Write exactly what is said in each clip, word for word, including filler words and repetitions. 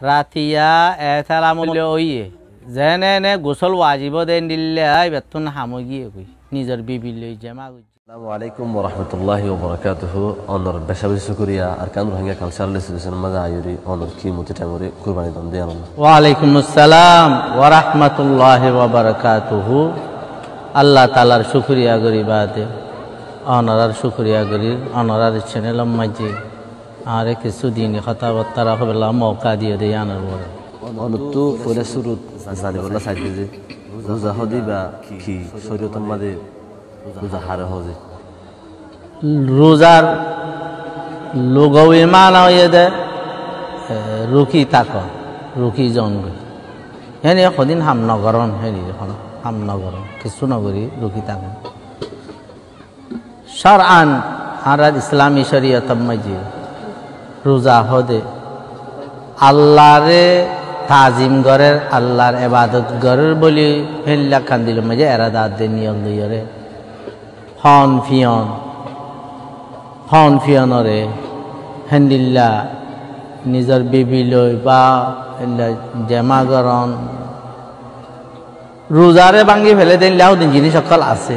রাতিয়া এথালামুল ওইয়ে যেনে নে গোসল ওয়াজিব দেন দিল্লে আই বেতুন হামগিয়ে কই নিজের বিবি লই জামা কই। আসসালামু আলাইকুম ওয়া রাহমাতুল্লাহি ওয়া বারাকাতুহু। অনর বেশাবি শুকরিয়া আরকান রোহিঙ্গা কালচারাল ইনস্টিটিউশন মাঝে আয়ুরি অনর কি মুতি টাইমরে কুরবানি দম দেন। ওয়া আলাইকুম আসসালাম ওয়া রাহমাতুল্লাহি ওয়া বারাকাতুহু। আল্লাহ তাআলার শুকরিয়া করি বাদে অনরার শুকরিয়া করি অনরার চ্যানেল মাঝে আর কিছু দিন কথাবার্তা রাখবেলা মৌকা দিয়ে দেয় আনার বড় অনতু পরে শুরু জানিবলা সাইডে যে রোজা হদি বা কি শরীয়তের মাঝে রোজা হারে হজে রোজার লোগও ইমান হয়ে দে রুকি তাক রুকি জন্ম হেনি সদিন হাম নগরণ হেনি এখন হাম নগরণ কিছু নগরী রুকি তাক শারআন আর ইসলামী শরীয়ত মাঝে রোজা হদে আল্লাহরে তাজিম গরের আল্লাহর ইবাদত গরের বলি হেল্লা কান্দিল মাঝে এরাদাত দে নিয়ম লইরে হন ফিয়ন হন ফিয়নরে হেন্দিল্লা নিজের বেবি লই বা জেমা গরণ রোজারে ভাঙ্গি ফেলে দেন লাউ দিন জিনিস সকল আছে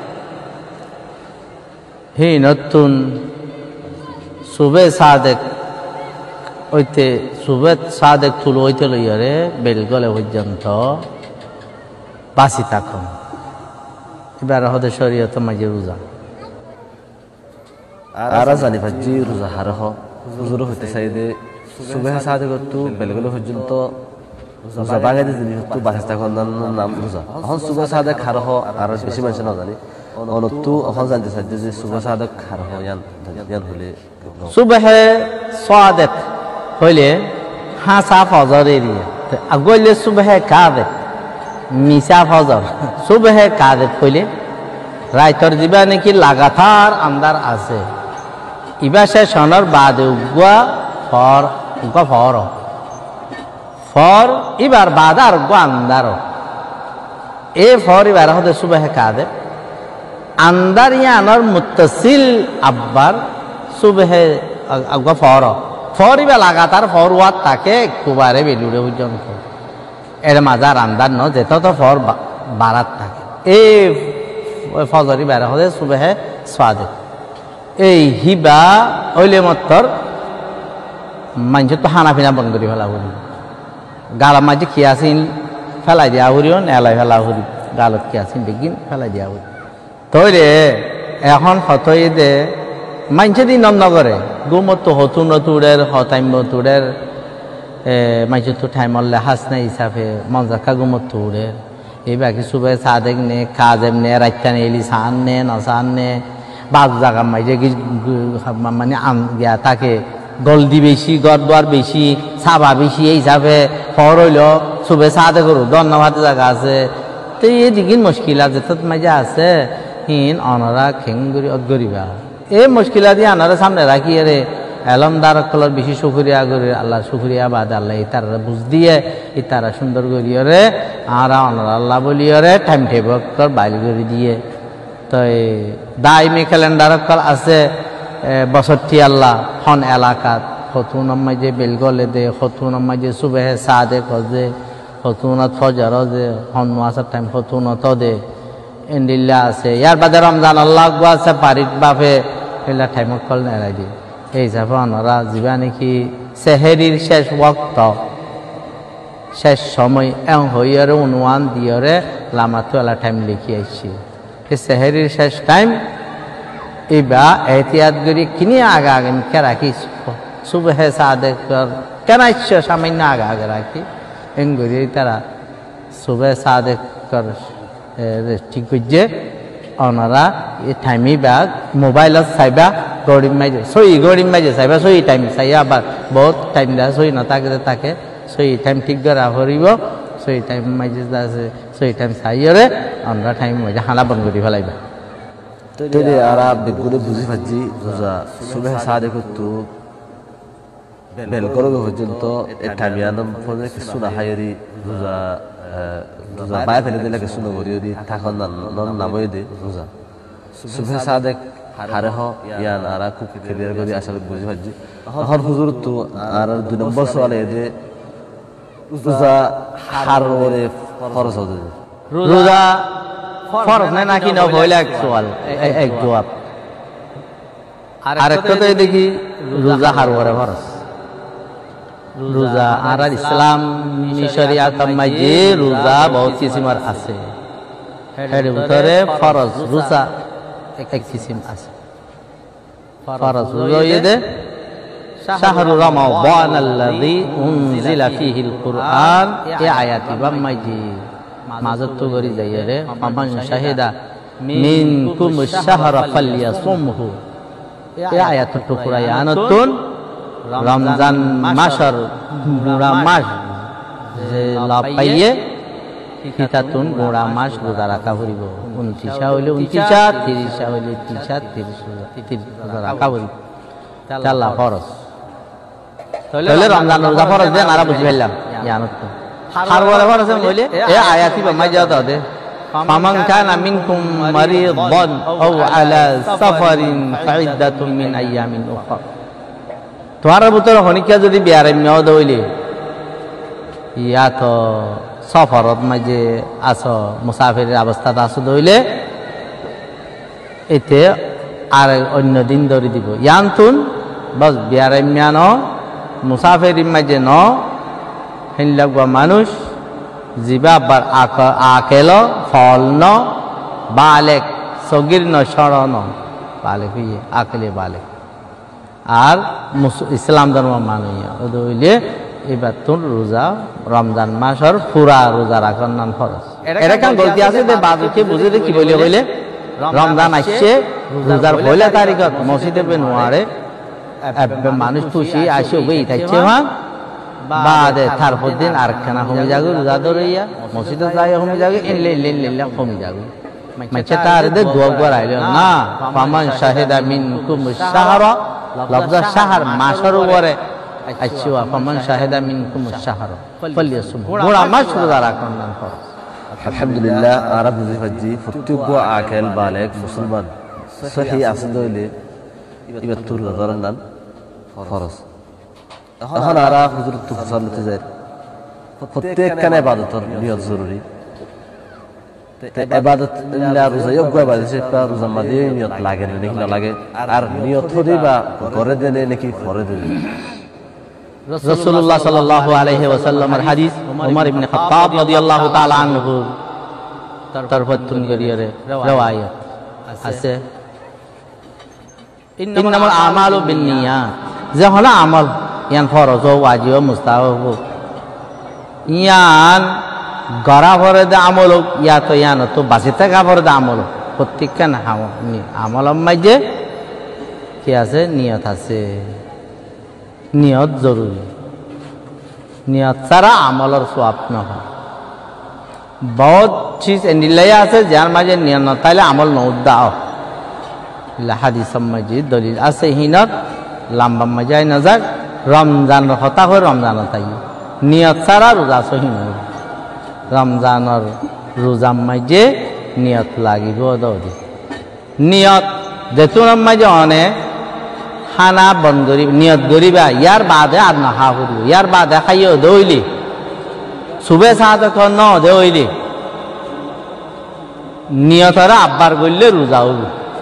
হি নতুন সুবে সাদেক ওইতে সুবে সাদেক তুলো ওইতে লইয়ারে বেলগলে পর্যন্ত বাসি থাকুন এবার হতে শরীয়ত মাঝে রোজা আর জানি ভাজি রোজা হার হ হুজুর হইতে চাইদে সুবে সাদেক তো বেলগলে পর্যন্ত রোজা বাগাইতে জিনিস তো বাসি থাকুন নাম রোজা এখন সুবে সাদেক হার হ আর বেশি মানুষ না জানি অনতু এখন জানতে চাইছে যে সুবে সাদেক হার হ ইয়ান ইয়ান হলে সুবে সাদেক হইলে হাসা ফজর এরিয়া আগলে সুবে কাদে মিসা ফজর সুবে কাদে হইলে রাইতর দিবা নাকি লাগাতার আন্দার আছে ইবা সে সনর বাদে উগুয়া ফর উগা ফর ফর ইবার বাদ আর উগা আন্দার এ ফর ইবার হতে সুবে কাদে আন্দার ইয়ানর মুত্তাসিল আব্বার সুবে উগা ফর ফরিবা লাগাতার ফরওয়াত তাকে কুবারে বেলুড়ে পর্যন্ত এর মাজার আন্দার ন যেত তো ফর বারাত থাকে এই ফজরি বেড়া হলে সুবেহে সাদেক এই হিবা হইলে মতর মানুষ তো হানা ফিনা বন্ধ করে ফেলা হরি গালা মাঝে খিয়াসিন ফেলাই দিয়া হরিও নেলাই ফেলা হরি গালত খিয়াসিন বেগিন ফেলাই দিয়া হরি তৈরে এখন হতই দে মানছে দিন নগরে গুমতো হতুন তুড়ের হতাইম তুড়ের মাইছে তো ঠাইমলে হাস নাই হিসাবে মঞ্জাকা গুমত তুড়ের এই বাকি সুবে সাদেক নে কাজেম নে রাইতা নে এলি সান নে নসান নে বাজ জায়গা মাইছে মানে আন গিয়া তাকে গলদি বেশি গড়দুয়ার বেশি সাবা বেশি এই হিসাবে ফর হইল সুবে সাদে করু ধন্যবাদ জায়গা আছে তো এই দিকিন মুশকিল আছে তো মাঝে আছে হিন অনরা খেঙ্গুরি অগরিবা এই মুশকিলা দিয়ে আনারা সামনে রাখি রে এলমদার কলর বেশি শুকরিয়া করি আল্লাহ শুকরিয়া বাদ আল্লাহ ইতারা বুঝ দিয়ে ইতারা সুন্দর করিও রে আর অনার আল্লাহ বলিও রে টাইম টেবল বাইল করে দিয়ে তো দাইমি ক্যালেন্ডার কল আছে বছরটি আল্লাহ হন এলাকাত হতুন মাঝে বেলগলে দে হতুন মাঝে সুবেহ সাদে খজে হতুনত ফজর দে হন মাসের টাইম হতুনত দে এন্ডিল্লা আছে ইয়ার বাদে রমজান আল্লাহ আছে পারিত বাপে এলা টাইমত কল নেড়াই দিয়ে এই হিসাবে অনরা যা নাকি সেহেরির শেষ ওয়াক্ত শেষ সময় এং হইয়ারে অনুমান দিয়রে লামাতো এলা টাইম লিখি আসছি এই সেহেরির শেষ টাইম এইবা এহতিয়াত করি কিনি আগে আগে কে রাখি সুবেহে সাদেক কেন ইচ্ছে সামান্য আগে আগে রাখি এং করি তারা সুবে সাদেক ঠিক করছে ওনারা এই টাইমই বা মোবাইলত চাইবা গরিব মাইজে সই গরিব মাইজে চাইবা সই টাইম চাই আবার বহুত টাইম দেয় সই নাথাকে থাকে সই টাইম ঠিক করে হরিব সই টাইম মাইজে আছে সই টাইম চাইরে আমরা টাইম মাইজে হানা বন্ধ করে ফেলাইবা তো আর বেগুনে বুঝি পাচ্ছি রোজা সুবে সাদে করতো বেল করো পর্যন্ত টাইমিয়ানম ফলে কিছু না হাইরি রোজা রোজা বাই ফেলে দিলে কিছু নগরি দি থাকন নন নামই দে রোজা সুবে সাদেক হারে হ ইয়ান আরা খুব ক্লিয়ার করে আসলে বুঝি পাচ্ছি এখন হুজুর তো আর দুই নম্বর সওয়ালে দে রোজা হাররে ফরজ হবে রোজা ফরজ না নাকি না হইলে এক সওয়াল এক জবাব আর একটা তো দেখি রোজা হাররে ফরজ রোজা আর ইসলাম শরিয়াত মাঝে রোজা বহুত কিসিমের আছে এর ভিতরে ফরজ রোজা এক কিসিম আছে ফরজ রোজা ইদে শাহরু রমাদান আল্লাযী উনজিলা ফীহিল কুরআন এই আয়াতি বাম্মাইজি মাজত তো করি যাইয়ে রে ফামান শাহিদা মিনকুম আশ-শাহরা ফালইয়াসুমহু এই আয়াত তো কুরআনাতুন রমজান মাসের গোড়া মাস যে লাভ পাইয়ে কিতাতুন গোড়া মাস রোজা রাখা পড়িব উনত্রিশা হইলে উনত্রিশা তিরিশা হইলে তিরিশা তিরিশ রোজা রাখা পড়িব আল্লাহ ফরজ তাহলে রমজান রোজা ফরজ দেন আর বুঝি ফেললাম ইয়ানত আর বলে ফরজ হইলে এ আয়াতি বামাই যাও দে ফামান কানা মিনকুম মারিদান আও আলা সাফারিন ফাইদ্দাতুম মিন আইয়ামিন উখরা তোমার ভিতরে হনিকা যদি বিয়ারাম্য দইলে ইয়া তো সফরত মাঝে আছো মুসাফিরের অবস্থাতে আছো দইলে এতে আর অন্য দিন ধরে দিব ইয়ান্তুন বস বিয়ারাম্য ন মুসাফির মাঝে ন হেন লাগবা মানুষ জিবা আবার আকেল ফল ন বালেক সগির ন সরণ বালেক হইয়ে আকেলে বালেক আর ইসলাম ধর্ম মানিয়া ওদইলে এবার তোর রোজা রমজান মাসের পুরা রোজা রাখার নাম ফরজ এটা কান গলতি আছে যে বাজুকে বুঝে কি বলে বলে রমজান আসছে রোজার পয়লা তারিখত মসজিদে বেনুয়ারে মানুষ খুশি আসে ওই থাকছে হ্যাঁ বাদে তারপর দিন আর খানা কমে যাবে রোজা ধরিয়া মসজিদে যাই কমে যাবে এলে এলে এলে কমে যাবে মাছে তার দে দোয়া করাইলো না ফামান শাহিদা মিনকুম আশ-শাহরা লফজ শাহর মাসের উপরে আইছো ফামান শাহিদা মিনকুম আশ-শাহরা ফালইয়াসুম গোড়া মাস রোজা রাখার নাম ফরজ আলহামদুলিল্লাহ আরব জিফাজি প্রত্যেক আকেল বালেক মুসলমান সহি আসদইলে ইবাত তুর রোজার নাম ফরজ এখন আরা হুজুর তো সাল্লাতে যায় প্রত্যেক কানে ইবাদতের নিয়ত জরুরি ইবাদত ইল্লা রোজা যোগ্য ইবাদত সে রোজা মাঝে নিয়ত লাগে না নাকি না লাগে আর নিয়ত হদি বা করে দেনে নাকি পরে দেনে রাসূলুল্লাহ সাল্লাল্লাহু আলাইহি ওয়াসাল্লামের হাদিস ওমর ইবনে খাত্তাব রাদিয়াল্লাহু তাআলা আনহু তরফতুন গরিয়ে রওয়ায়াত আছে ইন্নামাল আমালু বিন্নিয়াত যে হলো আমল ইয়ান ফরজ ওয়াজিব মুস্তাহাব ইয়ান গড়া ভরে দে আমল ইয়া তো ইয়ান তো বাসি থাকা ভরে দে আমল প্রত্যেকটা না আমল মাঝে কি আছে নিয়ত আছে নিয়ত জরুরি নিয়ত ছাড়া আমলের সওয়াব নহয় বহুত চিজ এনিলাই আছে যার মাঝে নিয়ত না তাইলে আমল নউদ্দাও হাদিস মাঝে দলিল আছে হিনত লম্বা মাঝে না যাক রমজান হতা হয় রমজান তাই নিয়ত ছাড়া রোজা সহিন রমজানের রোজা মাঝে নিয়ত লাগিব দৌদি নিয়ত যেতুন মাঝে অনেক খানা বন করি নিয়ত করিবা ইয়ার বাদে আর নহা করিব ইয়ার বাদে খাইও দইলি সুবে সাহায্য ন দইলি নিয়তরা আব্বার করলে রোজা হইব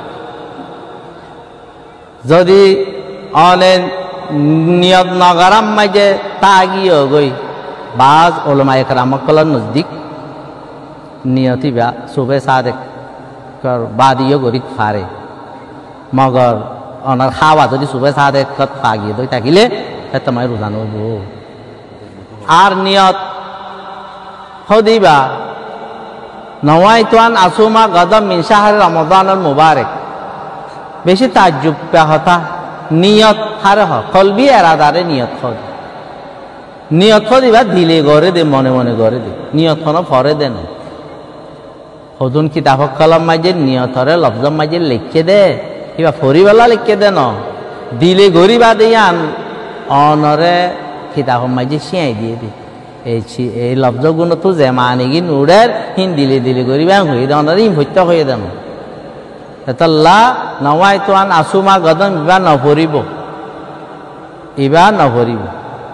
যদি অনেক নিয়ত নগরাম মাঝে তাগিও গই বাজ ওলমা একরামকলার নজদিক নিয়তি বা সুবে সাদেক বাদিও গরি ফারে মগর অনার খাওয়া যদি সুবে সাদেক পাগিয়ে দই থাকিলে তোমায় রোজা নব আর নিয়ত হদিবা নওয়াইতুন আসুমা গদম মিন শাহর রমাদানুল মুবারক বেশি তাজ্জুব হতা নিয়ত হারে হ কলবি এরাদারে নিয়ত হদ নিয়ত হদিবা দিলে গড়ে দে মনে মনে গড়ে দে নিয়ত কোনো ফরে দে না হদুন কিতাব কলম মাঝে নিয়তরে লফজ মাঝে লিখে দে কিবা ফরিবেলা লিখে দে ন দিলে গরিবা দিয়ান অনরে কিতাব মাঝে শিয়াই দিয়ে দে এই এই লফজ গুণ তো যে মানে কি নুড়ের হিন দিলে দিলে গরিবা হয়ে দে অনরে ইম হত্যা হয়ে দেন এতল্লা নওয়াই তোয়ান আসুমা গদন ইবা নভরিব ইবা নভরিব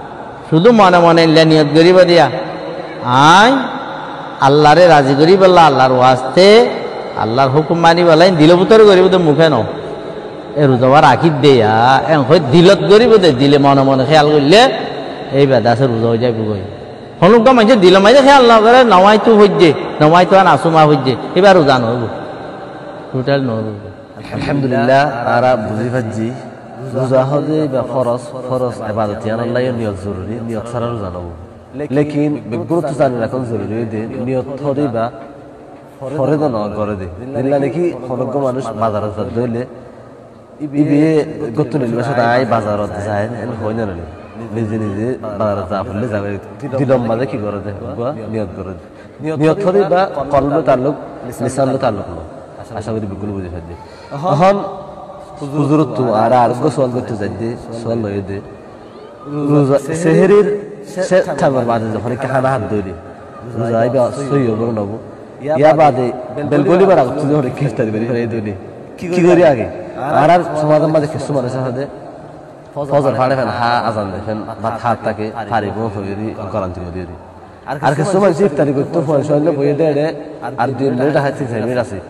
শুধু মনে মনে ইল্লা নিয়ত করিব দিয়া আই আল্লাহরে রাজি করি বললা আল্লাহর ওয়াস্তে আল্লাহর হুকুম মানি বলাই দিল ভিতরে করিব তো মুখে ন এ রোজাবার রাখি দেয়া এন হয় দিলত করিব দে দিলে মনে মনে খেয়াল করলে এই বেদাসে রোজা হয়ে যাবে গই হনুক মাঝে দিল মাঝে খেয়াল না করে নওয়াই তো হইছে নওয়াই তো নাসুমা হইছে এবার রোজা নহব টোটাল নহব আলহামদুলিল্লাহ আরা বুঝি পাচ্ছি রোজা হলে বা ফরজ ফরজ ইবাদত ইয়ান আল্লাহ নিয়ত জরুরি নিয়ত ছাড়া রোজা নহব লেকিন গুরুত্ব জানি রাখন জরুরি দে নিয়ত ধরে বা ফরে তো ন করে দে দিল্লা নাকি হনজ্ঞ মানুষ বাজারে যা দইলে ইবিয়ে গত নিলে সাথে আই বাজারত যায় এন হয় না রে নিজে নিজে বাজারে যা ফুললে যাবে দিলম মাঝে কি করে দে বা নিয়ত করে দে নিয়ত ধরে বা কলবে তাল্লুক লিসান তাল্লুক না আশা করি বিগুলো বুঝে ফেলবে এখন হুজুরত তো আর আর গো সওয়াল করতে যাই দে সওয়াল লয়ে দে রোজা সেহরির সে থামার বাদে যখন খানা হাত ধরে রোজা আইবা সই হবে নব ইয়া বাদে বেলগলি বার আগে তুই হরে কিস্তারি বেরি ফেলে দইনি কি করি আগে আর আর সমাজের মাঝে কিছু মানুষ আছে ফজর ফাড়ে ফেন হা আজান দেখেন বা হাত তাকে ফাড়িব হইরি করান্তি মধ্যে আর কিছু মানুষ ইফতারি করতে পয়সা হইলে বইয়ে দেয় আর দুই মিনিট হাতে তিন মিনিট আছে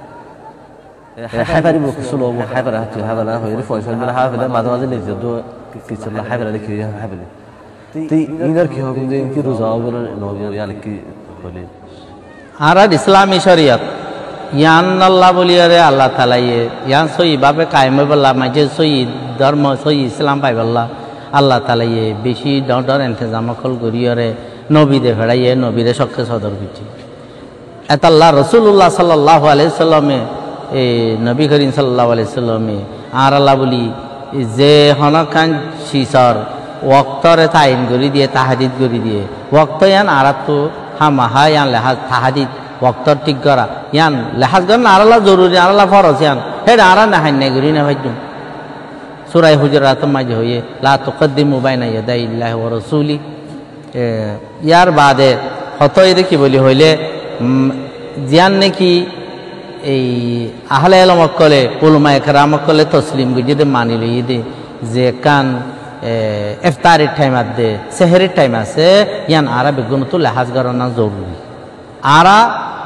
হাইপারি মুখ শুনো হাইপারি হাতে হাবে না হইরি পয়সা হইলে হা ফেলে মাঝে মাঝে নিজে তো কিছু না হাইপারি লিখি হাইপারি তুই ইনার কি হবে যে কি রোজা হবে না ইয়ার কি বলে আর আর ইসলামী শরিয়ত ইয়ান আল্লাহ বলিয়ারে আল্লাহ তালাইয়ে ইয়ান সই ভাবে কায়েম বললা মাঝে সই ধর্ম সই ইসলাম পাই বললা আল্লাহ তালাইয়ে বেশি ডর এন্তেজাম কল করিয়ারে নবীদের ফেরাইয়ে নবীরে শক্তি সদর করছি এত আল্লাহ রসুল্লাহ সাল্লাহ আলাইসাল্লামে এই নবী করিম সাল্লাহ আলাইসাল্লামে আর আল্লাহ বলি যে হনকান শিসর ওক্তরে তাইন করি দিয়ে তাহাদিদ করি দিয়ে ওক্ত ইয়ান আর তো হামাহা ইয়ান লেহাজ তাহাদিদ ওক্তর ঠিক করা ইয়ান লেহাজ করেন আরাল্লাহ জরুরি আরাল্লাহ ফরজ ইয়ান হে আরা নাহাই নাই করি না ভাইজুম সূরা হুজুরাত মাঝে হইয়ে লা তুকদ্দিমু বাইনা ইয়াদাই ইল্লাহি ওয়া রাসূলি ইয়ার বাদে হত এর কি বলি হইলে জিয়ান নাকি এই আহলে ইলম কলে উলামা ইকরাম কলে তসলিম গিয়ে মানি লই দে যে কান ইফতারের টাইম আছে সেহরির টাইম আছে ইয়ান আরা বেগুন তো লেহাজ করানো জরুরি আরা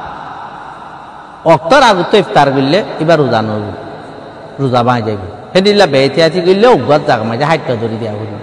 অক্তর আগত তো ইফতার করলে এবার রোজা নব রোজা বাঁ যাবে হেদিল্লা বেহতিয়াতি করলে উগত জাগা মাঝে হাইটটা ধরে দেওয়া করি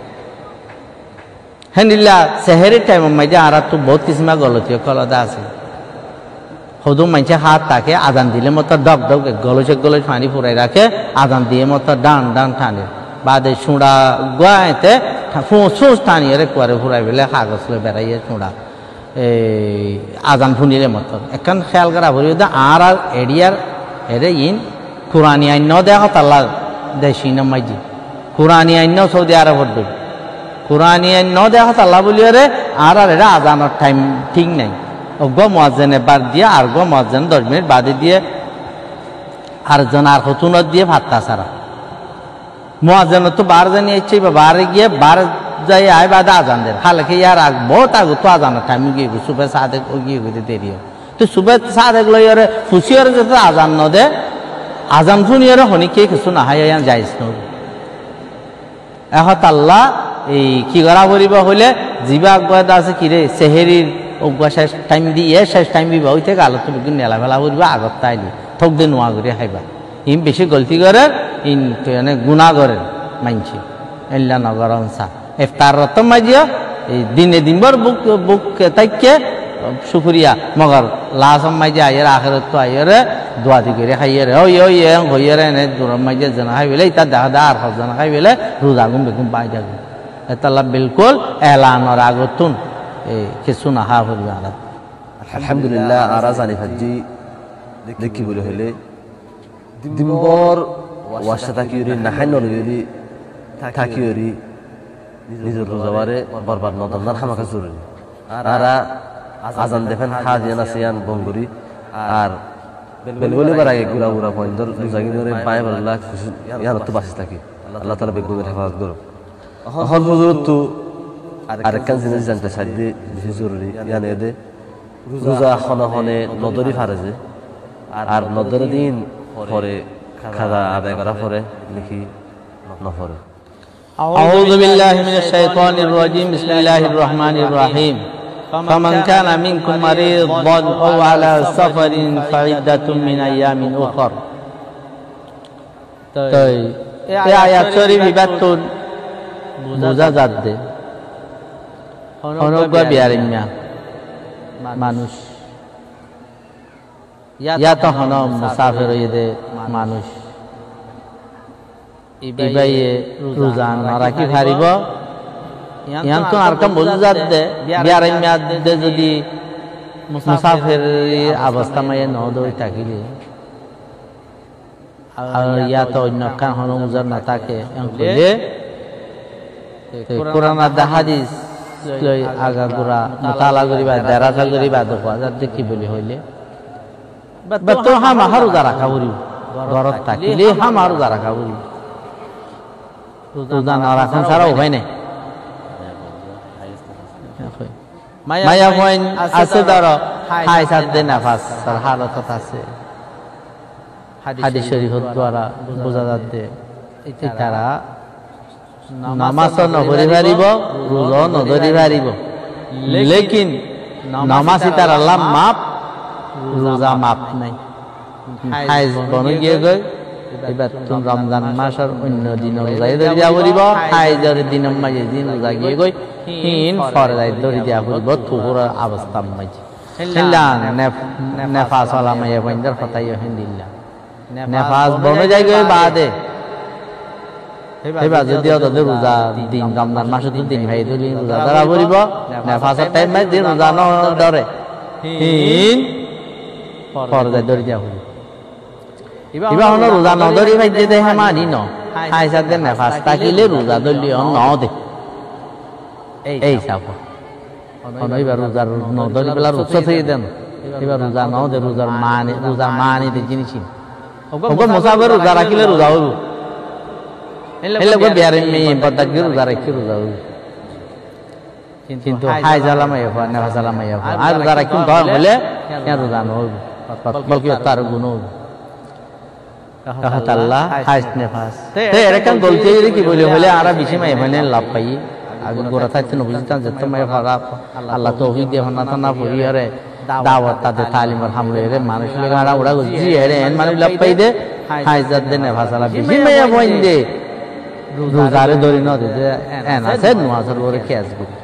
হেদিল্লা সেহরির টাইম মাঝে আরা তো বহুত কিসিমা গলতীয় কলদা আছে সদু মানুষে হাত তাকে আজান দিলে মতো ডক ডক গলচে গলচ পানি ফুরাই রাখে আজান দিয়ে মতো ডান ডান টানে বাদে চুড়া গুয়াইতে সুচ টানিয়ে কুয়ারে ফুরাই পেলে কাগজ লৈ বেড়াইয়ে চুড়া এই আজান ফুনিলে মতো এখন খেয়াল করা ভরি আর আর এরিয়ার এরে ইন কোরআনী আইন দেখা তাল্লা দেশি নামাইজি কোরআনী আইন সৌদি আরব দেব কোরআনী আইন দেখা তাল্লা বলি রে আর আর এরা আজানোর টাইম ঠিক নাই অজ্ঞ মহাজেন এবার দিয়ে আর গো মহাজেন দশ মিনিট বাদে দিয়ে আর জন আর হতুনত দিয়ে ভাতটা সারা মহাজেন তো বার জানিয়ে ইচ্ছে বা বারে গিয়ে বার যাই আয় বাদে আজান দেন হালকে ইয়ার আগ বহুত আগ তো আজানোর টাইম গিয়ে সুবে সাদেক গিয়ে গিয়ে দেরি তো সুবে সাদেক লই আরে ফুসিয়ার যাতে আজান ন দে আজান শুনিয়ার হনিকে কিছু না হাই যাইস ন এখন আল্লাহ এই কি করা করিব হইলে জিবা আগুয়াদ আছে কিরে সেহেরির অগুয়া শেষ টাইম দিয়ে শেষ টাইম দিবা ওই থেকে আলো তুমি নেলা ফেলা করিবা আগত তাইলি থক দিয়ে নোয়া করে খাইবা ইম বেশি গলতি করে ইন মানে গুণা করে মানছি এল্লা নগর অংসা ইফতার রত মাঝিয়া এই দিনে দিনবার বুক বুক তাইকে শুক্রিয়া মগর লাশ মাঝে আইয়ের আখেরত তো আইয়ের দোয়া দি করে খাইয়ের ওই ওই হইয়ের এনে দূর মাঝে জানা খাই বেলে ইতা দেখা দা আর জানা খাই বেলে রোজা গুম বেগুম পাই যাবে এতাল্লা বিলকুল এলানোর আগতুন এই কিছু না হা হইবে আর আলহামদুলিল্লাহ আরা জানি ফাজি দেখি বলে হইলে দিনবর ওয়াসা থাকিউরি নাহাই নলগিরি থাকিউরি নিজের রোজাবারে বরবাদ নদন্দার হামাকা জরুরি আরা আজান দেখেন হাজিয়ান আসিয়ান বঙ্গুরি আর বেলগলি বার আগে গুড়া গুড়া পয়েন্টর রোজাগি ধরে পায়ে বললা ইয়ার তো বাসি থাকি আল্লাহ তালা বেগুনের হেফাজত করো হল হুজুর তো আরেকখান জিনিস জানতে চাই যে বেশি জরুরি ইয়ান এদে রোজা হনে হনে নদরি ফারে যে আর নদরে দিন পরে খাজা আদায় করা পরে লিখি নফরে أعوذ بالله من الشيطان الرجيم بسم الله الرحمن الرحيم فمن كان منكم مريضا أو على سفر فعدة من أيام أخر طيب এই আয়াত শরীফ ইবাতুন বুঝা যাচ্ছে অনুগ্রহ বিয়ারিম্যা মানুষ ইয়া তো হন মুসাফির হইদে মানুষ ইবাইয়ে রোজা না রাখি পারিব ইয়ান তো আর কাম বুঝা যাচ্ছে বিয়ারিম্যা দে যদি মুসাফির অবস্থা মায়ে ন দই থাকিলে আর ইয়া তো অন্য কান হন মুজার না থাকে এনকলে কোরআন আর হাদিস লই আগা গুরা মুতালা করিবা দেরাসা করিবা দেখো যাতে কি বলি হইলে বাত হা মাহারু যারা খাবরি ঘরত থাকিলে হা মাহারু যারা খাবরি রোজা না রাখান ছাড়া উপায় নাই মায়া পয়েন্ট আছে ধরো হাই সাত দিন নাফাস আর হালত আছে হাদিস শরীফত দ্বারা বোঝা যাচ্ছে তারা নামাজ নধরি পারিব রোজা নধরি পারিব লেকিন নামাজ তার আল্লাহ মাপ রোজা মাপ নাই হাইজ বনে গিয়ে গই এবার তুমি রমজান মাসের অন্য দিন রোজাই ধরে দিয়া পড়িব হাইজের দিন মাঝে দিন রোজা গিয়ে গই হিন ফরজাই ধরে দিয়া পড়িব তুহুর অবস্থা মাঝে হিল্লা নেফাস ওয়ালা মাইয়া বন্ধের ফতাই হিন্দিল্লা নেফাস বনে যাই গই বাদে এবার যদি ওদের রোজা দিন রমজান মাসে তো দিন ভাই ধরি রোজা ধরা পড়িব নেফাসের টাইম মাই দিন রোজা ন ধরে হিন ফরজাই ধরে দিয়া পড়িব ইবা হন রোজা ন ধরি ভাই দে হেমানি ন হাই সাত দিন নেফাস থাকিলে রোজা ধরলি ন দে এই সাপ হন এবার রোজার ন ধরি বেলা রোজা থেকে দেন এবার রোজা ন দে রোজার মানে রোজা মানে দে জিনিস ওগো মুসাফির রোজা রাখিলে রোজা হইব এলে গো বিয়ারে মে পদাকি রোজা রাখি রোজা হইব কিন্তু হাই জালামাই হওয়া নেফাস জালামাই হওয়া আর রোজা রাখি কম হলে কেন রোজা ন হইব বলকি তার গুণ হইব আল্লাহ হাইস নেফাস তে এরকম বলতে গেলে কি বলে হলে আর বেশি মাই মানে লাভ পাই আগে গোরা থাকতে না বুঝতাম যত মাই ফারা আল্লাহ তৌফিক দিয়ে না না পড়ি আরে দাওয়াত তাতে তালিমের হামলে রে মানুষ লাগা আড়া উড়া জি রে এন মানে লাভ পাই দে হাইজাত দে নেফাস আলা বেশি মাই বইন দে রোজারে ধরি না দে এন আছে নওয়াজের ওরে খেয়াস করি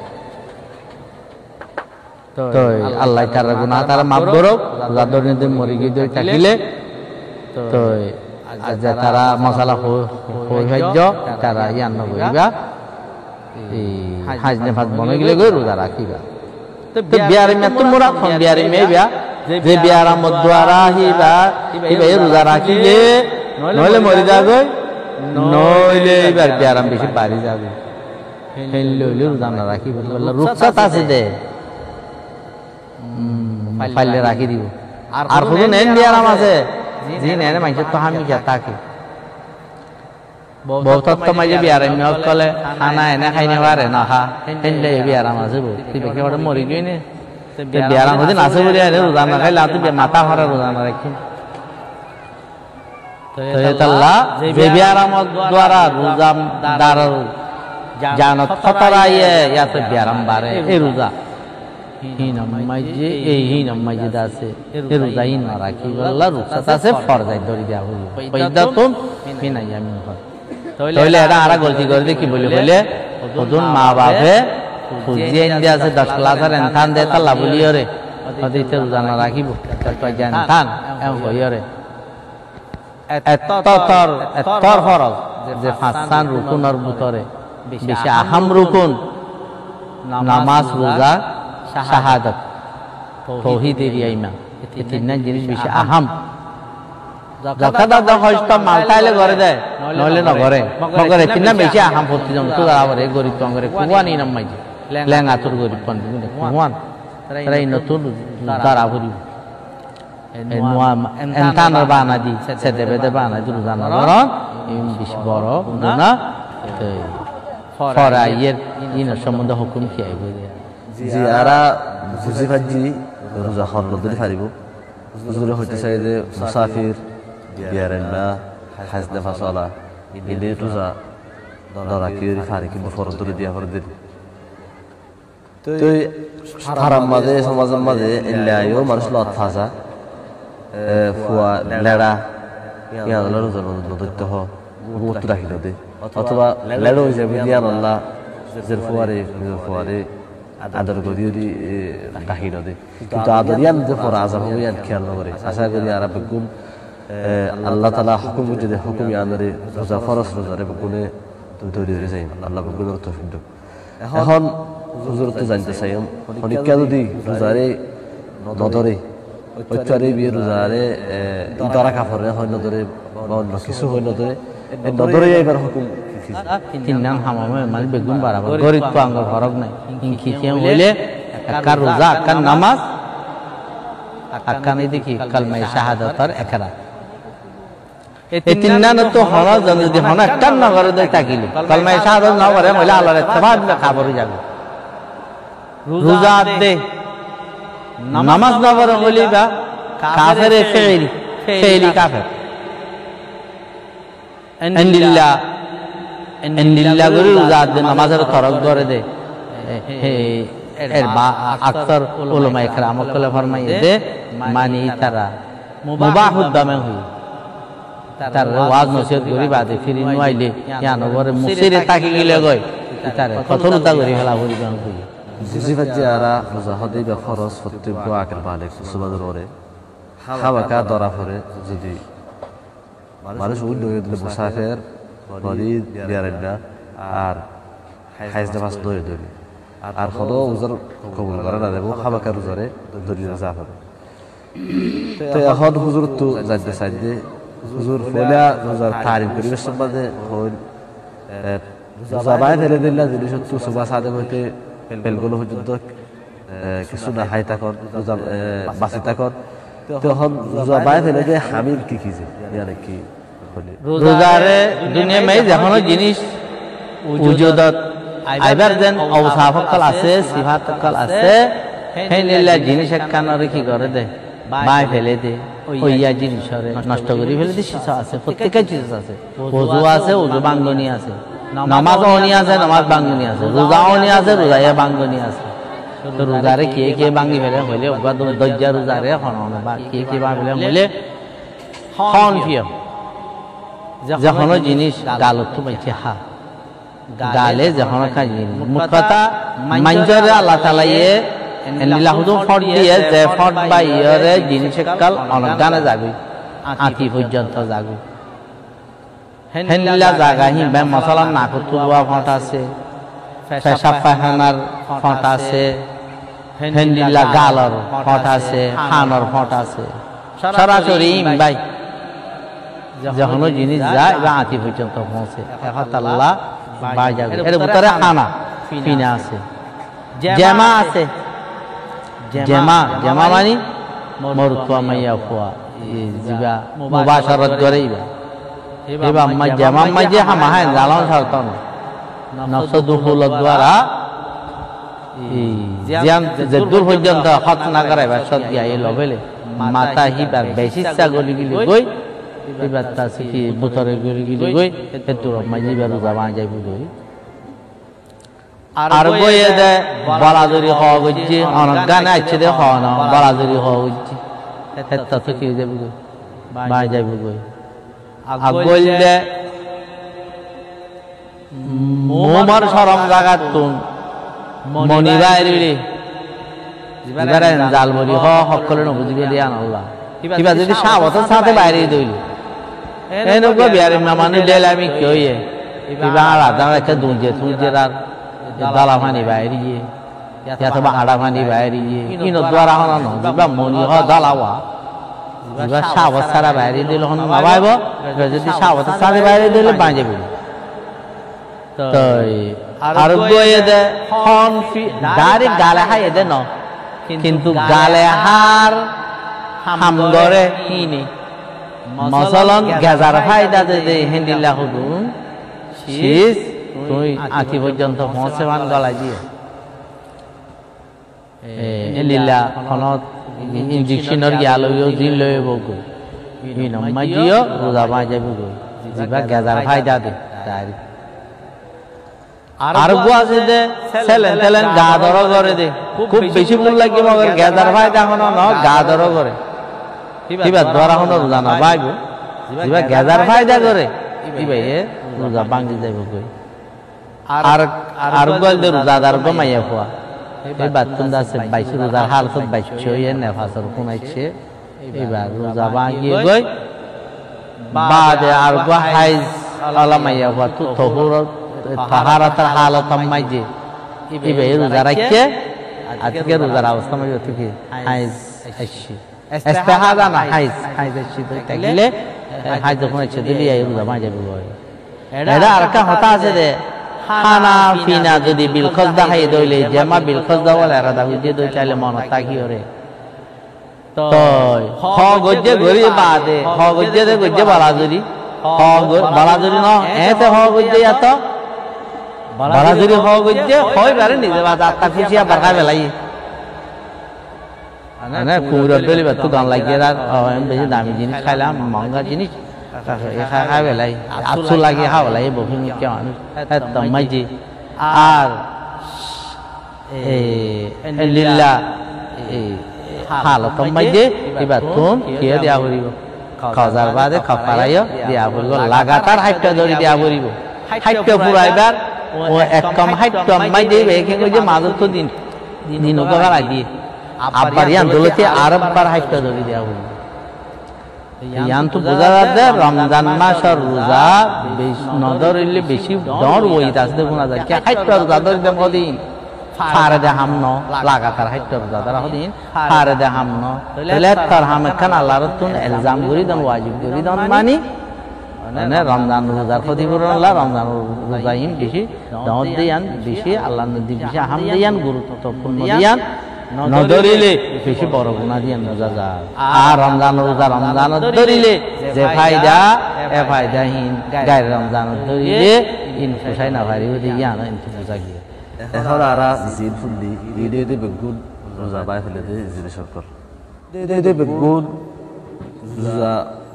তো আল্লাহ তার গুনাহ তার মাফ করো রোজা ধরে দে মরি গিয়ে দই থাকিলে তো আজ তারা মশলা হইজ তারা ইয়ান নগরিবা এই হাজ নেফাজ বনে গেলে গই রোজা রাখিবা তো বিয়ারে মে তোমরা কোন বিয়ারে মে বিয়া যে বিয়ারা মদ্বারা হিবা ইবা রোজা রাখিলে নইলে মরি যাবে নইলে এবার বিয়ারাম বেশি বাড়ি যাবে হেললে রোজা না রাখিবা বললা রুকসাত আছে দে ফাইলে রাখি দিব আর কোনো নেন বিয়ারাম আছে জি নেনে মাইছে তো আমি যা তাকে বহুত তো মাইছে বিয়ারে মিও কলে খানা এনে খাইনে পারে না হা হেনলে বিয়ারাম আছে বো তুই বেকে বড় মরি গই নে তে বিয়ারাম হদিন আছে বলি আরে রোজা না খাইলা তুই মাথা ভরা রোজা না রাখি তো আল্লাহ যে বিয়ারাম দ্বারা রোজা দার জানত খতরায়ে ইয়া তো বিয়ারাম বারে এই রোজা হিনাম মাইজে এই হিনাম মাইজে দাসে এ রোজা ইন না রাখি আল্লাহ রুকসাত আছে ফরজাই ধরি দেয়া হইল পয়দাতুন মিন আয়ামিন উখর তাহলে এরা আরা গলতি করে দে কি বলে বলে ওজন মা বাপে ফুজিয়ে ইন্ডিয়া আছে দশ ক্লাসের এনথান দে তাল্লা বলিও রে ওদিতে রোজা না রাখিব তো জ্ঞান থান এম কইও রে এত তর এত ফরজ যে পাঁচখান রুকুনের ভিতরে বেশি আহাম রুকুন নামাজ রোজা শাহাদাত তাওহীদ ইমান এই তিনটা জিনিস বেশি আহাম যখন দাদা হয়তো মালটাইলে ঘরে দেয় নইলে না ঘরে মগরে তিনটা বেশি আহাম পড়তে যাম তো আবার এই গরিব তঙ্গরে কুয়ানি নামাই লেঙ্গা তোর গরিব পন কুয়ান তাই নতুন দারা ভরি এই নোয়া এনতানার বানা দি সে দেবে দেবে বানা দি রোজা না ধরন এই বেশি বড় গুনাহ ফরাইয়ের ইন সম্বন্ধে হুকুম কি আইব জি আরা বুঝি ভাজি রোজা হল ধরে পারিব হুজুরে হইতে চাই যে মুসাফির বিয়ারেন না হাজ নেফাস ওয়ালা ইনি রোজা দরা কি ফারে কিন্তু ফরজ ধরে দিয়া ফরজ দিন তো হারাম মাঝে সমাজের মাঝে এলাইও মানুষ লত ফাসা ফুয়া লেড়া ইয়া আল্লাহর নদত্ত হ গুরুত্ব রাখি দে অথবা লেড়ো হিসেবে দিয়া আল্লাহ জের ফুয়ারে নিজের ফুয়ারে আদর করি রাখি দে কিন্তু আদর ইয়ান যে ফর আজাব হবে ইয়ান খেয়াল করে আশা করি আর বেগুন আল্লাহ তাআলা হুকুম যদি হুকুম ইয়ানরে রোজা ফরজ রোজারে বেগুনে ধরে ধরে যাই আল্লাহ বেগুনের তৌফিক দাও এখন হুজুর তো জানতে চাই অনেকটা যদি রোজারে নদরে ঐচ্ছারে বিয়ে রোজারে ইদারা কাফরে হয় নদরে বা অন্য কিছু হয় নদরে নদরে এবার হুকুম তিননাম হামামে মানে বেগুন বাড়াবো গরিব তো আঙ্গুর ফরক নাই ইনখিতে হইলে একার রোজা একার নামাজ একার নাই দেখি কালমায়ে শাহাদাতের একরা এই তিননাম তো হলো যদি হনা একটা নগরে দেই তাকিল কালমায়ে শাহাদাত না করে মহিলা আল্লাহর ইত্তেবা খাবরি যাবে রোজা দে নামাজ না পড়ে হইলে বা কাফের ফেইল ফেইলি কাফের আনদিল্লাহ আনদিল্লাহ করে রোজা দে নামাজের তরক ধরে দে এর বা আকসার উলামা ইকরাম কলে ফরমাইয়ে দে মানি তারা মুবাহুদ দামে হই তার ওয়াজ নসিহত করি বাদে ফিরি নইলে ইয়া নগরে মুসিরে তাকি গিলে গয় তারে কতলতা করি হেলা হই গান কই বুঝিবাজি আরা রোজা হদে বা ফরজ ফতব আকল বালেক সুবাদর ওরে হাওয়াকা দরা পরে যদি মানুষ উড হয়ে দিলে মুসাফির বডি বিয়ারেনা আর হাইজ নামাজ দই দই আর হলো উজর কবুল করে না দেব হাওয়াকা রোজারে দরি রোজা হবে তো এখন হুজুর তো জানতে চাই যে হুজুর ফলা রোজার তারিখ পরিবেশ সম্বন্ধে হল রোজা বাইরে ফেলে দিলা জিনিস তো সুবা সাদে হইতে পেলগুলো পর্যন্ত কিছু না হাই থাকন বাঁচি থাকন তখন রোজা বাইরে ফেলে যে হামিল কি কি যে কি রোজারে দুনিয়া মে যখন জিনিস উজুদত আইবার যেন অবসাফকল আছে সিফাতকল আছে হেলিল্লা জিনিস একখানরে কি করে দে বাই ফেলে দে ওইয়া জিনিসরে নষ্ট করে ফেলে দে শিশা আছে প্রত্যেকটা জিনিস আছে ওযু আছে ওযু বাঙ্গনি আছে নামাজ অনি আছে নামাজ বাঙ্গনি আছে রোজা অনি আছে রোজায়া বাঙ্গনি আছে তো রোজারে কে কে বাঙ্গি ফেলে হইলে ওবা দজ্জা রোজারে হন বা কে কে বাঙ্গি ফেলে হইলে হন ফিও যখন জিনিস গালত তো বাইছে হা গালে যখন খাই জিনিস মোট কথা মানজরে আল্লাহ তাআলা ইয়ে এনিলাহুদু ফট দিয়ে যে ফট বা ইয়রে জিনিস কাল অনগানে যাবে আতি পর্যন্ত যাবে হেনলা জায়গা হি বে মশলা না কুতুবা ফট আছে পেশাব পায়খানার ফট আছে হেনলা গালর ফট আছে হানর ফট আছে সরাসরি ভাই যখন জিনিস যায় বা আতি পর্যন্ত পৌঁছে এখন আল্লাহ বাই যাবে এর ভিতরে খানা পিনা আছে জামা আছে জামা জামা মানে মরতুয়া মাইয়া ফুয়া জিবা মুবাশারাত করেইবা এবা মা জামা মাঝে হামা হায় জালান সারতন নফস দুখুল দ্বারা জিয়াম যে দূর পর্যন্ত হত না করাইবা সদ গিয়া এই লবেলে মাথা হিবার বেশি ছাগলি গিলি গই এবার তা কি বুতরে গলি গিলি গই এতুর মাঝে বার জামা যাইবো গই আর বইয়ে দে বালাদুরি হওয়া গজ্জি অনেক গানে আছে দে হওয়া না বালাদুরি হওয়া গজ্জি হেত্তা তো কি যাবো গই বাই যাইবো গই আগল দে মোমার সরম জাগাত তুন মনি বাইরে জিবারে জাল বলি হ সকলে নবুজিবে দিয়া আল্লাহ কিবা যদি সাবতের সাথে বাইরে দইল এনেগো বিয়ারে মামানি দেল আমি কইয়ে কিবা আলাদা একটা দুজে তুজে আর দালা পানি বাইরে গিয়ে অথবা আড়া পানি বাইরে গিয়ে ইনো দ্বারা হন না জিবা মনি হ দালাওয়া জিবা সাবত সারা বাইরে দিল হন নাবাইব যদি সাবতের সাথে বাইরে দিলে বাঁজে যাবে তো আর বইয়ে দে হন ডাইরেক্ট গালে হাইয়ে দে ন কিন্তু গালে হার হামগরে হিনি মসলন গাজার ফায়দা দে দে হেন্দিল্লা হুদুন শীষ তুই আতি পর্যন্ত পৌঁছে মান গলা দিয়ে এলিল্লা খনত ইনজেকশনের গিয়ালইও জিন লয়ে বগো ইন মাইজিও রোজা বাই যাবে গো জিবা গাজার ফায়দা দে ডাইরেক্ট আর গো আছে দে ছেলেন ছেলেন গা দর করে দে খুব বেশি ভুল লাগে মগর গেদার ভাই দেখুন ন গা দর করে কিবা ধরা হনো রোজা না ভাই গো কিবা গেদার ফায়দা করে কিবা এ রোজা ভাঙি যাইব কই আর আর গল দে রোজাদার গো মাইয়া খোয়া এই বাতুন দাসে বাইশ রোজার হালত বাইশ হইয়ে নেফাসর কোনাইছে এইবার রোজা ভাঙি গই বাদে আর গো হাইজ আলা মাইয়া খোয়া তু তহুর তাহারাতার হালত মাইজে এইবার রোজা রাখছে আজকে রোজার অবস্থা মাই থেকে হাইজ আসছে ইস্তেহাদা না হাইজ হাইজ আসছে তো তাইলে হাইজ যখন আসছে দিলি এই রোজা মাই যাবে বই এটা আর কা হতা আছে দে খানা পিনা যদি বিলখজ দেখাই দইলে জেমা বিলখজ দাওয়ালে আর দাবি দিয়ে দই চাইলে মন তাকি ওরে তো হ গজ্জে গরি বাদে হ গজ্জে দে গজ্জে বালাজুরি হ বালাজুরি ন এতে হ গজ্জে এত বালাজুরি হ গজ্জে হয় বারে নিজে বাদ আত্তা খুশিয়া বারকা বেলাই না কুমুরের দলি বাত গান লাগিয়ে আর বেশি দামি জিনিস খাইলাম মহঙ্গা জিনিস খাই বেলাই আফসু লাগে খাওয়া লাগে বহু কেমন মাইজি আর লিল্লা হালত মাইজে এবার তুন কে দিয়া করিব খাওয়ার বাদে খাপারাইও দিয়া করিব লাগাতার হাইটটা ধরে দিয়া করিব হাইটটা পুরাইবার ও এক কম হাইটটা মাইজে একে কইছে মাজত তো দিন দিন ওগা লাগি আবার ইয়ান দলতে আরববার হাইটটা ধরে দিয়া করিব ইয়ান তো বোঝা যাচ্ছে রমজান মাসের রোজা নজর হইলে বেশি ডর ওই আসতে শোনা যায় কে হাইটটা রোজা ধরে দেব দিন ফারে দে হামন লাগাতার হাইটটা রোজা ধরা দিন ফারে দে হামন তাহলে তার হামে খান আল্লাহর তুন ইলজাম করি দন ওয়াজিব করি দন মানি মানে রমজান রোজার ক্ষতিপূরণ আল্লাহ রমজান রোজাইন বেশি দাওয়াত দিয়ান বেশি আল্লাহ নদী বেশি হাম দিয়ান গুরুত্বপূর্ণ দিয়ান নদরিলে বেশি বড় গুণা দিয়ান রোজা যায় আর রমজান রোজা রমজান ধরিলে যে ফায়দা এ ফায়দাহীন গায়ের রমজান ধরিলে ইন ফুসাই না ভারি ওই জ্ঞান ইন ফুসা গিয়ে এখন আরা জিন ফুন্দি ইদে দে বেগুন রোজা বাই ফেলে দে জিরে সরকার দে দে দে বেগুন রোজা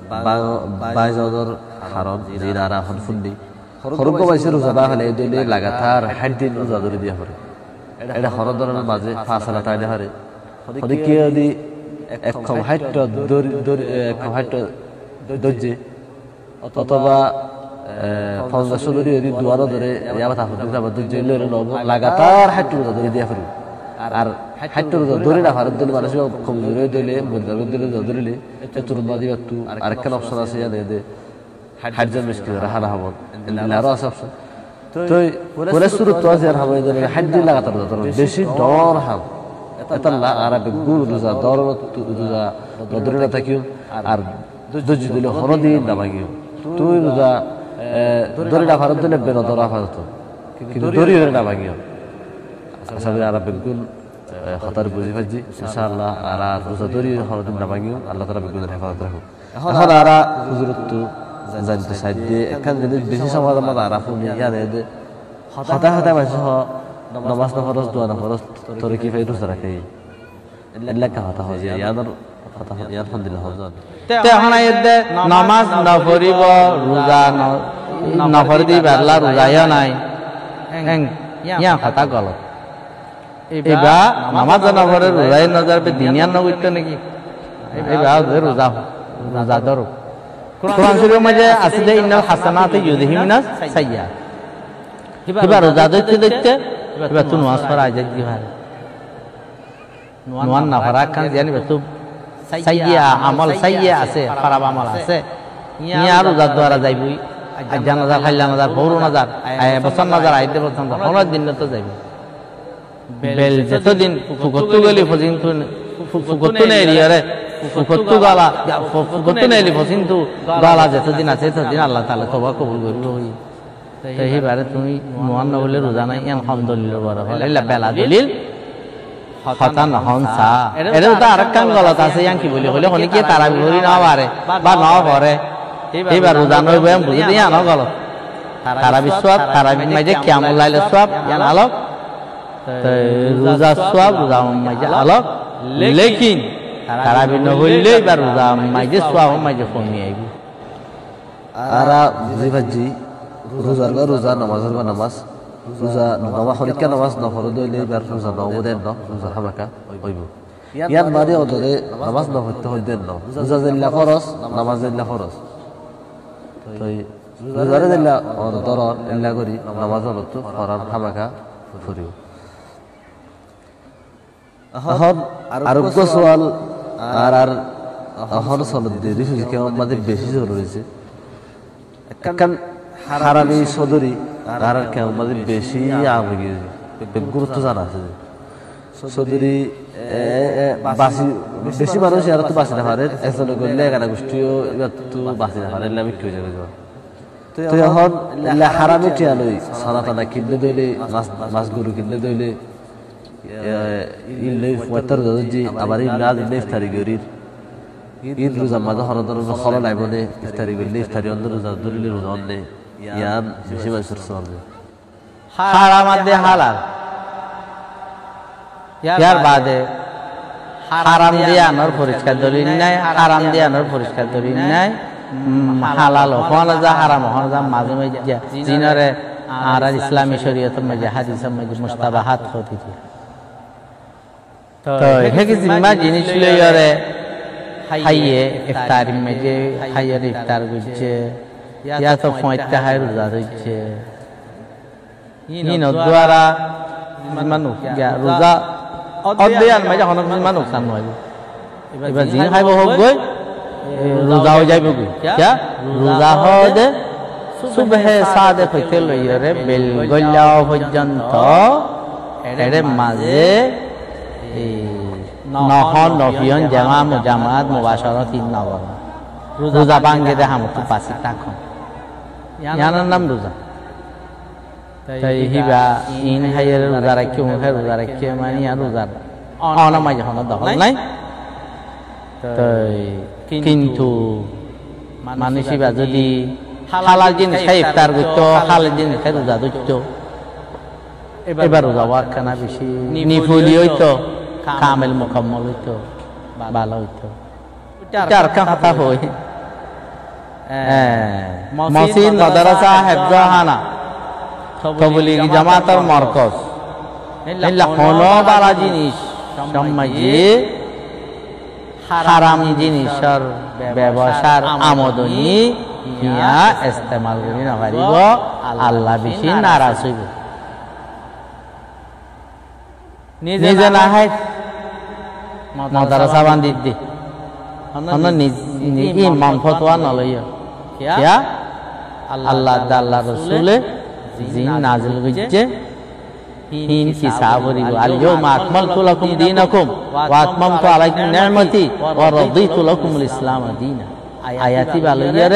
বাই জদর হারম জিন আরা হন ফুন্দি খরগ বাইছে রোজা বাই ফেলে দিলে লাগাতার হাত দিন রোজা ধরে দিয়া পড়ে এটা হর ধরনের মাঝে ফাসালা তাইলে হারে যদি কেউ যদি এক কম হাইট দড়ি দড়ি এক কম হাইট দর্জে অথবা পঞ্চাশ দড়ি যদি দুয়ারও ধরে ইয়াবা থাকুন আবার দর্জে লাগাতার হাইট রোজা ধরে দিয়া পারি আর হাইট রোজা ধরে না ভারত দিলে মানুষ কম জোরে দিলে বন্ধার দিলে ধরিলে চতুর্থ দিবে একটু আরেকখান অপশন আছে জানে যে হাইট জন মিস করে হারা হব আরো আছে অপশন তো পরে শুরু তো আছে আর হবে যে হাইট দিন লাগাতার রোজা বেশি ডর হাম এতাল্লা আরবে গুল রোজা দর রোজা ধরে না থাকিও আর দর্জি দিলে হরদিন না ভাগিও তুই রোজা ধরে না ভারত দিলে বেন ধরা ভারত কিন্তু দড়ি ধরে না ভাগিও আসলে আরবে গুল খতার বুঝি ভাজি ইনশাআল্লাহ আর রোজা দড়ি হরদিন না ভাগিও আল্লাহ তাআলা বেগুনের হেফাজত রাখো এখন আরা হুজুরত জানতে সাইডে এখান যদি বেশি সমাজ আমরা আরা ফুনি জানে যে হতা হতা মাসে নামাজ না ফরজ দোয়া না ফরজ তোরে কি ফাইদা রাখে এল্লা কা হতা হয় ইয়াদার হতা হয় ইয়াদ আলহামদুলিল্লাহ হজন তে এখন আইদে নামাজ না পড়িব রোজা না পড়ি বারলা রোজায়া নাই এং ইয়া হতা গলত এবা নামাজ না পড়ে রোজায় নজর বে দিনিয়ান না কইতে নাকি এবা রোজা রোজা ধরো কোরআন শরীফের মধ্যে আছে যে ইন্নাল হাসানাতু ইউযহিবুনাস সাইয়্যাত এবার রোজা ধরতে ধরতে এবার তুই নামাজ পড়া যায় কি ভাই নোয়ান না পড়া কান জানি তো সাইয়্যা আমল সাইয়্যা আছে খারাপ আমল আছে ইয়া রোজা দ্বারা যাইবই আজ্জা নাজার খাইলা নাজার বড় নাজার আয় বছর নাজার আইতে বছর পনেরো দিন তো যাইবে বেল যতদিন ফুকত্তু গলি ফজিন তুই ফুকত্তু নেই রে ফুকত্তু গালা ফুকত্তু নেই ফজিন্তু গালা যতদিন আছে ততদিন আল্লাহ তাআলা তওবা কবুল করবে হই তাই এবারে তুমি নোয়ান না হলে রোজা নাই আলহামদুলিল্লাহ বড় হলে বেলা দলিল হতা না হনসা এটা তো আরেকখান গলত আছে ইয়াং কি বলি হলে হনি কি তারাবি করি না পারে বা না করে এবার রোজা নই বয়াম বুঝি দিয়া না গলত তারাবি সওয়াব তারাবি মাঝে কিয়ামুল লাইল সওয়াব ইয়ান আলোক রোজা সওয়াব রোজা মাঝে আলোক লেকিন তারাবি ন হইলে এবার রোজা মাঝে সওয়াব মাঝে কমি আইব আরা বুঝি ভাজি রোজার বা রোজা নামাজের বা নামাজ রোজা নামাজ হরিকা নামাজ নফর দইলে এবার রোজা নবদেন ন রোজা হামাকা হইব ইয়ান মানে অদরে নামাজ নফরতে হইদেন ন রোজা জিল্লা ফরজ নামাজ জিল্লা ফরজ তো রোজারে জিল্লা অদরর ইল্লা করি নামাজ হলতো ফরান হামাকা ফুরিও এখন আরোগ্য সোয়াল আর আর এখন চলত দেরি হয়েছে কেমন আমাদের বেশি জরুরি হয়েছে একখান হারামি সদরি আর কেমন আমাদের বেশি আম হয়ে গিয়েছে গুরুত্ব জানা আছে সদরি বাসি বেশি মানুষ এরা তো বাঁচি না পারে একজনে করলে এগারো গোষ্ঠীও এবার তো বাঁচি না পারে আমি কেউ যাবে তো এখন হারামি টিয়া লই সাদা টানা কিনলে দইলে মাছ মাছ গরু কিনলে দইলে ইল্লে পঁয়তার জি আবার ইল্লা দিলে ইফতারি গরির ঈদ রোজা মাঝে হরদর খল নাই বলে ইফতারি গরিলে ইফতারি অন্ধ রোজা দরিলে রোজা অন্ধে ইয়ান বেশি মানুষের চলবে হারাম আদে হালাল ইয়ার বাদে হারাম দিয়ে আনার পরিষ্কার দলিল নাই হারাম দিয়ে আনার পরিষ্কার দলিল নাই হালাল ওখানে যা হারাম ওখানে যা মাঝে মাঝে জিনারে আর ইসলামী শরীয়তের মধ্যে হাদিসের মধ্যে মুস্তাবাহাত হতে তো হেকি জিম্মা জিনিস লইরে হাইয়ে ইফতারি মধ্যে হাইয়ের ইফতার করছে ইয়া তো পঁয়তা হাই রোজা ধরছে ইন দ্বারা মানুষ রোজা অধ্যয়ন মাঝে হনক মানুষ সান হয় এবার জিন খাইব হোক গই রোজা হয়ে যাইব গই क्या রোজা হদে সুবহে সাদে হইতে লইরে বেল গল্লা পর্যন্ত এর মাঝে নহন নফিয়ন জামা মুজামাত মুবাশারাত তিন নগর রোজা ভাঙ্গে দে হামতু পাসি তাখন ইয়ানার নাম রোজা তাই হিবা ইন হাইয়ের রোজা রাখি মুখে রোজা রাখি মানে আর রোজার অনা মাঝে হন দখল নাই তাই কিন্তু মানুষ হিবা যদি হালাল জিনিস খাই ইফতার করতো হালাল জিনিস খাই রোজা ধরতো এবার রোজা ওয়াক্কানা বেশি নিফুলি হইতো কামেল মুকাম্মল হইতো ভালো হইতো চার কথা হই মসজিদ মাদ্রাসা হেফজাহানা তবলিগি জামাতের মারকাজ এলা কোনো বালা জিনিস সমাজে হারাম জিনিসের ব্যবসার আমদানি ইয়া ইস্তেমাল করি না পারিব আল্লাহ বেশি নারাজ হইব নিজে না হয় মাদ্রাসা বান্ধি দি অন্য নিজে ইমাম ফতোয়া নলইয়া কিয়া আল্লাহ আল্লাহ রাসূলে জিন নাজিল হইছে হিন কিতাবরিব আল ইয়াউমা আকমালতু লাকুম দীনাকুম ওয়া আতমামতু আলাইকুম নি'মাতি ওয়া রাদিতু লাকুমুল ইসলাম দীনা আয়াতি বালইয়ারে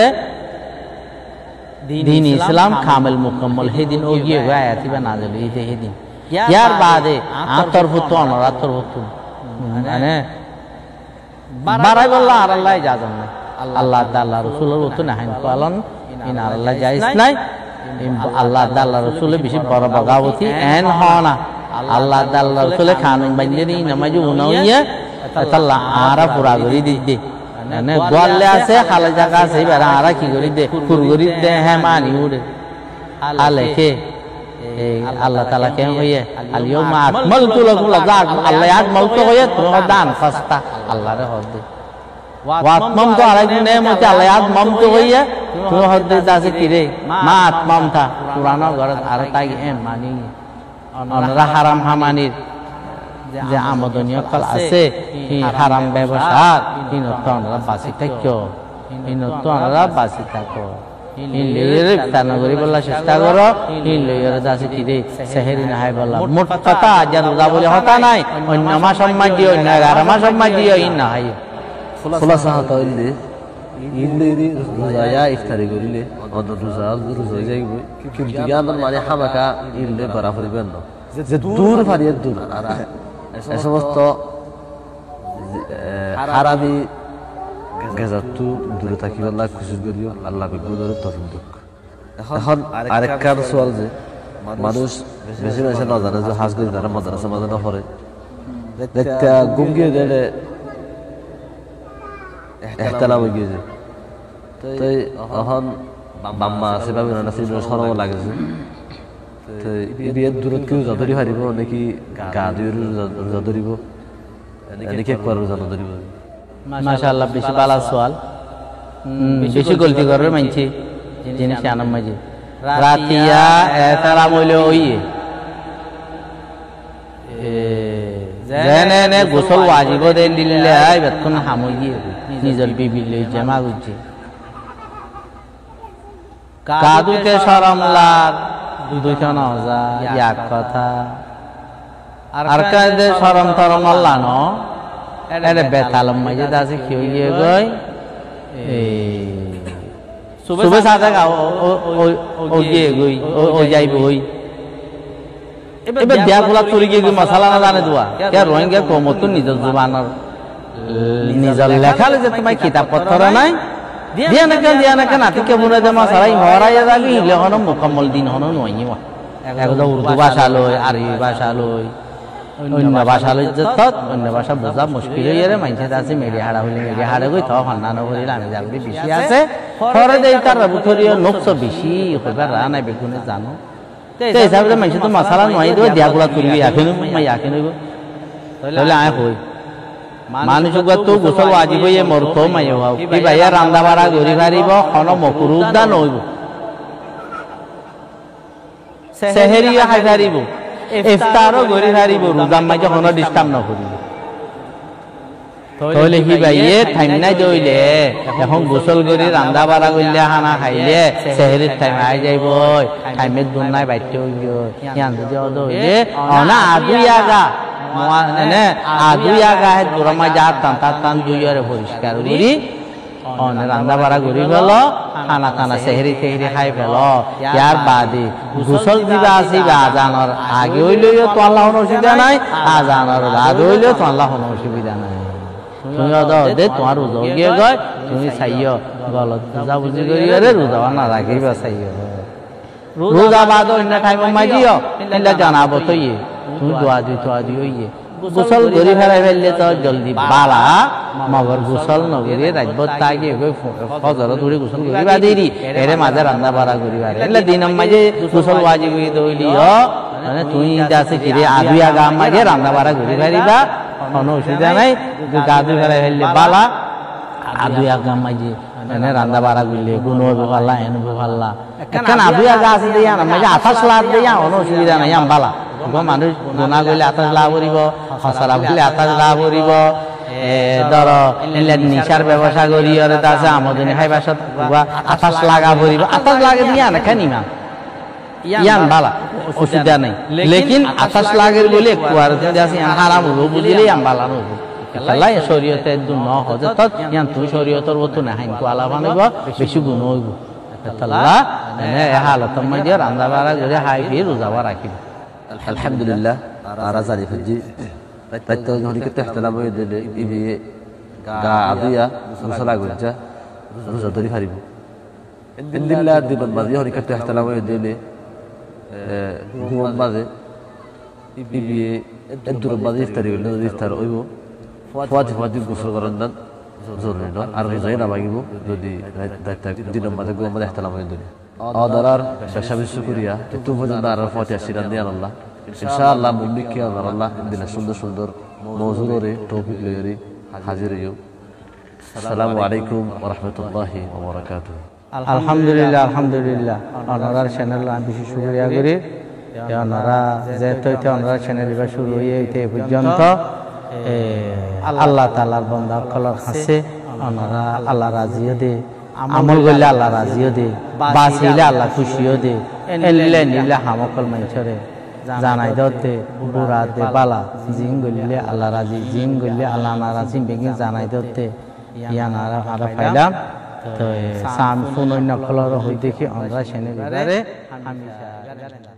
দিন ইসলাম কামিল মুকাম্মল হে দিন ওগিয়ে আয়াতি বা নাজিল হইছে হে দিন ইয়ার বাদে আতর ফুত অনরাতর ফুত মানে বারাই বললা আর আল্লাহ ইজাজত নাই আল্লাহ আল্লাহ রাসূলের তো নাহিন পালন ইন আল্লাহ জায়েজ নাই আল্লাহ আল্লাহ রাসূলের বেশি বড় বগাবতি এন হনা আল্লাহ আল্লাহ রাসূলের কানুন বান্দিনি নামাজু উনাইয়া আল্লাহ আরা পুরা করি দিতে মানে গোয়ালে আছে খালা জায়গা আছে বেরা আরা কি করি দে কুরগরি দে হ্যাঁ মানি উড়ে আলেকে আল্লাহ তাআলা কে হইয়ে আল ইয়াউমা আকমালতু লাকুম লাযাক আল্লাহ আকমালতু হইয়ে তোমার দান ফাস্তা আল্লাহরে হদে ওয়া আতমামতু আলাইকুম নি'মাতি আল্লাহ আকমালতু হইয়ে তুমি হদে দাসে কিরে মা আতমামতা কুরআনের ঘর আর তাই এম মানি অনরা হারাম হামানির যে আমদনীয় কল আছে এই হারাম ব্যবসা ইনতো আমরা বাসি থাকো ইনতো আমরা বাসি থাকো ইন লেরে তানা করি বলা চেষ্টা করো ইন লেরে দাসে কি দে সেহেরি না হয় বলা মোট কথা যা রোজা বলে হতা নাই অন্য মা সম্মান দিও না আর মা সম্মান দিও ইন না হয় খোলাসা হতা হইলে ইন লেরে রোজা ইয়া ইফতারি করিলে অন্য রোজা রোজা যাইব কিন্তু ইয়ান মানে হামাকা ইন লে বরাবর বেন যে দূর ফারিয়ে দূর আর এই সমস্ত হারামি গেজাতু দূরে থাকি আল্লাহ খুশি করিও আল্লাহ বিপদের তৌফিক দিক এখন আরেকখান সওয়াল যে মানুষ বেশি বেশি না জানে যে হাজ করে তারা মাদ্রাসা মাঝে না পড়ে দেখতে গুঙ্গিয়ে দেয় এহতালাম হয়ে গিয়েছে তাই এখন বাম্মা আছে ভাবে না সিনের শরম লাগেছে তো ইবিয়ে দূরত কেউ যদরি হারিব নাকি গা দুই যদরিব নাকি একবার জানা ধরিব মাশাআল্লাহ বেশি বালা সওয়াল বেশি গলতি করে মানছি জিনিস আনম মাঝে রাতিয়া এতারা মইলে ওইয়ে জেনে নে গোসল ওয়াজিব দেন দিলে আই বেতন হামই দিয়ে নিজের বিবি লই জামা গুজি কাদুতে শরমলার দুইটা নজা এক কথা আর কাদে শরম তরম আল্লাহ ন এরে বেতালম মাঝে দাসে কিও গিয়ে গই এই সুবে সাদা গা ও ও গিয়ে গই ও যাইব হই এবার দিয়া গুলা চুরি গিয়ে মশলা না জানে দোয়া কে রোহিঙ্গা কমত নিজের জুবানের নিজের লেখালে যে তোমার কিতাব পত্র নাই দিয়া না কেন দিয়া না কেন আতিকে মনে যে মশলাই মরাইয়া যাবি ইলে হন মুকম্মল দিন হন নয় একদম উর্দু ভাষা লই আরবি ভাষা লই অন্য ভাষা লই যে তত অন্য ভাষা বোঝা মুশকিল হইরে মাইছে আছে মেরি হাড়া হইলে মেরি হাড়া গই তো হন্নানো করিলে আমি যাবি বেশি আছে পরে দেই তার বুথরিও নকশো বেশি হইবা রা নাই বেগুনে জানো তো হিসাবে মাইছে তো মশলা নয় দিও দিয়া গুলা তুলবি আখিন মাই আখিন হইব তাহলে আয় হই মানুষ তো গোসল ওয়াজিব হইয়ে মরতো মাই হও কি ভাইয়া রান্দা বাড়া গরি পারিব কোন মকরুহ দা নইব সেহরিও খাই পারিব ইফতারও গরি পারিব রোজা মাই যখন ডিস্টার্ব না করিব তাহলে কি ভাইয়ে টাইম নাই দইলে এখন গোসল গরি রান্দা বাড়া গইলে খানা খাইলে সেহরির টাইম আই যাইব টাইমে দুন নাই বাইতে হইব ইয়ান যদি অদ হইলে অনা আদুই আগা মানে আদুই আগা হে দুরমা যা টান টান দুইরে পরিষ্কার করি অনে রান্দা বাড়া গরি ফেল খানা খানা সেহরি সেহরি খাই ফেল ইয়ার বাদে গোসল দিবা আসিবা আজানর আগে হইলেও তো আল্লাহ অসুবিধা নাই আজানর বাদে হইলেও তো আল্লাহ অসুবিধা নাই তুমি দে তোমার রোজা গিয়ে গয় তুমি চাইও গলত বুঝা বুঝি করি রে রোজা না রাখিবা চাইও রোজা বাদ অন্য টাইম মাইদিও এলা জানাবো তো ইয়ে তুমি দোয়া দি দোয়া দি ইয়ে গোসল গরি ফেলাই ফেললে তো জলদি বালা মগর গোসল নগরি রাজবত তাকে ফজর ধরে গোসল করিবা দেরি এরে মাঝে রান্না বাড়া করিবা এলা দিন মাঝে গোসল ওয়াজিব হই দইলিও মানে তুমি যাছে কিরে আদুয়া গাম মাঝে রান্না বাড়া করি পারিবা কোনো অসুবিধা নাই গা ধুই ফেলাই ফেললে বালা আদুয়া গাম মাঝে মানে রান্না বাড়া করলে গুণ হইব পাল্লা এন হইব পাল্লা এখন আদুয়া গা আছে দিয়া না মাঝে আঠাশ লাখ দিয়া কোনো অসুবিধা নাই আম বালা মানুষ গুণা করলে আঠাশ লাভ করিব খসরা করলে আঠাশ লাভ করিব ধর নিশার ব্যবসা করি ওরে আছে আমদানি খাইবার সাথে আঠাশ লাগা ভরিব আঠাশ লাগে দিয়া না কেন ইমান ইয়ান বালা অসুবিধা নাই লেকিন আঠাশ লাগের বলে কুয়ার আছে হারাম হলো বুঝিলে ইয়ান বালা নব আল্লাহ শরীয়তে দুন ন হজত ইয়ান তুই শরীয়তর বতু না হাইন কোয়ালা বানাইব বেশি গুণ হইব আল্লাহ এনে এ হালত মধ্যে রান্দা বাড়া করে হাই ফি রোজাবা রাখিব আলহামদুলিল্লাহ আরা জারি ফজি তাইতো যখন কে তেহতালাম হই দিলে ইবি গা আদিয়া মুসলা গুজা রোজা ধরি হারিব ইনদিল্লাহ দিন বাজি যখন কে তেহতালাম হই দিলে ঘুম বাজে ইবি এদুর বাজি ইফতারি হইল ইফতার হইব ফাজ ফাজি গোসল করার দান জরুরি নয় আর রোজাই না ভাঙিব যদি দিন বাজে ঘুম বাজে তেহতালাম হই দিলে অদারার বেশাবি শুকরিয়া তো পর্যন্ত আর ফতে আসিরান দিয়া আল্লাহ ইনশাআল্লাহ মুমিনকে আল্লাহ দিন সুন্দর সুন্দর মওজুরে টপিক লইরি হাজির হইও আসসালামু আলাইকুম ওয়া রাহমাতুল্লাহি ওয়া বারাকাতুহু আলহামদুলিল্লাহ আলহামদুলিল্লাহ ওনার চ্যানেল আমি বেশি শুকরিয়া করি ওনারা যে তৈতে ওনার চ্যানেল বা শুরু হয়ে এই পর্যন্ত আল্লাহ তাআলার বান্দা কলার কাছে ওনারা আল্লাহ রাজিও দে আমল করলে আল্লাহ রাজিও দে বাঁচিলে আল্লাহ খুশিও দে এলে নিলে হামকল মাইছরে জানাই দতে বুড়া দে বালা জিং গলিলে আল্লাহ রাজি জিং গলিলে আল্লাহ নারাজি বেগিন জানাই দতে ইয়ান আরা আরা পাইলাম তো সাম ফোন অন্য কলর হই দেখি আমরা সেনে বিদারে হামিশা